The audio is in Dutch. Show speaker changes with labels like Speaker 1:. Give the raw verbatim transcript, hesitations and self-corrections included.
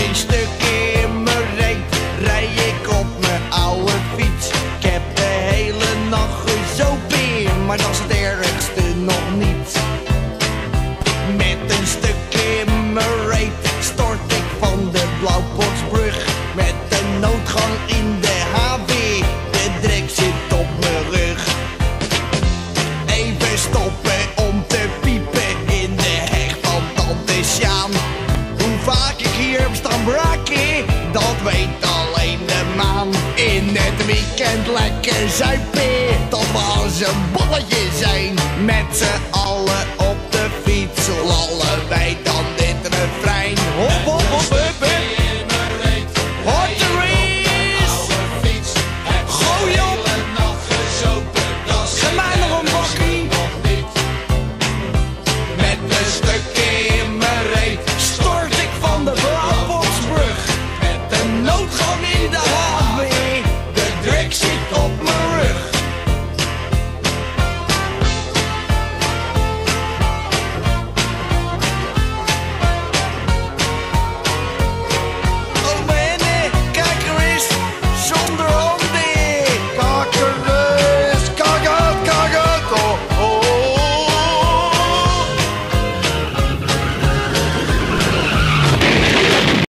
Speaker 1: een stuk in mijn reet rij ik op mijn oude fiets. Ik heb de hele nacht gezopen, maar dat is het ergste nog niet. Met een stuk in mijn reet stort ik van de Blauwpotsbrug. Met een noodgang in de H V, de drek zit op mijn rug. Even stoppen om te piepen in de heg van tante Sjaan. Hoe vaak ik hier heb staan braken, dat weet alleen de maan. In het weekend lekker zuipen, tot we als een balletje zijn. Met z'n allen